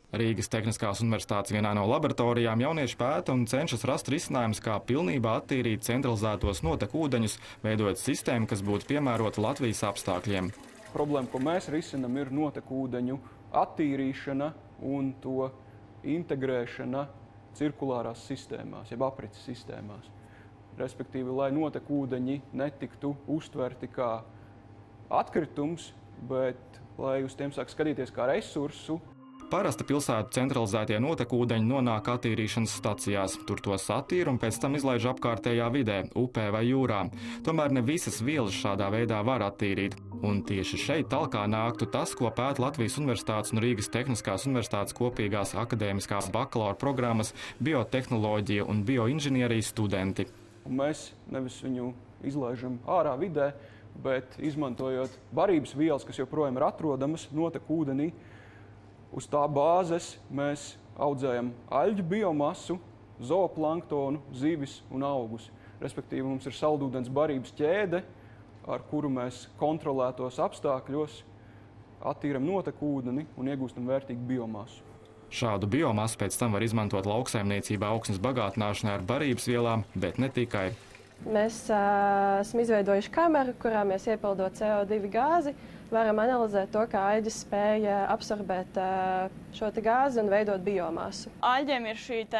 Rīgas Tehniskās universitātes vienā no laboratorijām jaunieši pēta un cenšas rast risinājumus, kā pilnībā attīrīt centralizētos notekūdeņus, veidojot sistēmu, kas būtu piemērota Latvijas apstākļiem. Problēma, ko mēs risinam, ir notekūdeņu attīrīšana un to integrēšana cirkulārās sistēmās, jeb aprits sistēmās. Respektīvi, lai notekūdeņi netiktu uztverti kā atkritums, bet lai uz tiem sāk skatīties kā resursu. Parasti pilsētu centralizētie notekūdeņi nonāk attīrīšanas stacijās. Tur tos attīra un pēc tam izlaiž apkārtējā vidē, upē vai jūrā. Tomēr ne visas vielas šādā veidā var attīrīt. Un tieši šeit talkā nāktu tas, ko pēta Latvijas Universitātes un Rīgas Tehniskās Universitātes kopīgās akadēmiskās bakalaura programmas biotehnoloģija un bioinženierijas studenti. Un mēs nevis viņu izlaižam ārā vidē, bet izmantojot barības vielas, kas joprojām ir atrodamas notekūdenī, uz tā bāzes mēs audzējam aļģu biomasu, zooplanktonu, zivis un augus. Respektīvi, mums ir saldūdens barības ķēde, ar kuru mēs kontrolētos apstākļos attīram notekūdeni un iegūstam vērtīgu biomasu. Šādu biomasu pēc tam var izmantot lauksaimniecībā augsnes bagātināšanai ar barības vielām, bet ne tikai. Mēs esam izveidojuši kameru, kurā mēs iepildot CO2 gāzi, varam analizēt to, kā aļģes spēja absorbēt šo gāzi un veidot biomasu. Aļģiem ir šī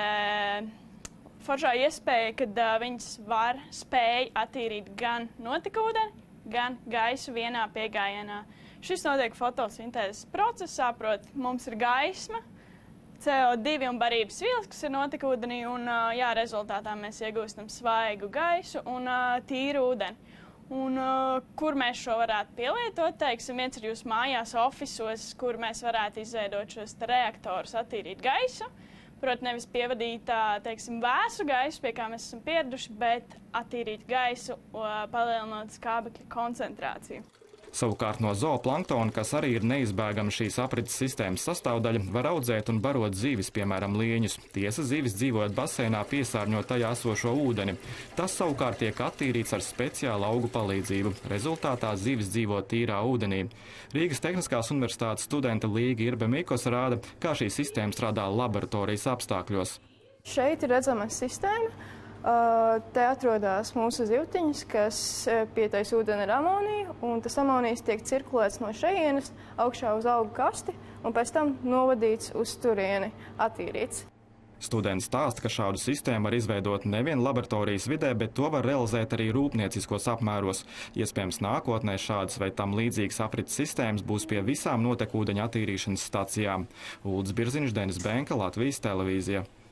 foršā iespēja, kad viņas spēj attīrīt gan notekūdeni, gan gaisu vienā piegājienā. Šis notiek fotosintēzes procesā, proti, mums ir gaisma, CO2 un barības vielas, kas ir notekūdenī, un rezultātā mēs iegūstam svaigu gaisu un tīru ūdeni. Un, kur mēs šo varētu pielietot, teiksim, viens ir jūsu mājās, ofisos, kur mēs varētu izveidot šos reaktorus, attīrīt gaisu. Proti, nevis pievadīt, teiksim, vēsu gaisu, pie kā mēs esam pieraduši, bet attīrīt gaisu, palielinot skābekļa koncentrāciju. Savukārt no zooplanktona, kas arī ir neizbēgama šīs aprits sistēmas sastāvdaļa, var audzēt un barot zivis, piemēram, lieņus. Tiesa, zivis dzīvojot baseinā piesārņo tajā esošo ūdeni. Tas savukārt tiek attīrīts ar speciālu augu palīdzību. Rezultātā zivis dzīvo tīrā ūdenī. Rīgas Tehniskās universitātes studente Līga Irbe-Mikos rāda, kā šī sistēma strādā laboratorijas apstākļos. Šeit ir redzama sistēma. Te atrodas mūsu zivtiņas, kas pietaisa ūdeni ar amoniju, un tas amonijs tiek cirkulēts no šejienes augšā uz augu kasti un pēc tam novadīts uz turieni, attīrīts. Students stāsta, ka šādu sistēmu var izveidot nevien laboratorijas vidē, bet to var realizēt arī rūpnieciskos apmēros. Iespējams, nākotnē šādas vai tam līdzīgas aprits sistēmas būs pie visām notekūdeņa attīrīšanas stacijām. Uldis Birziņš, Denis Benka, Latvijas televīzija.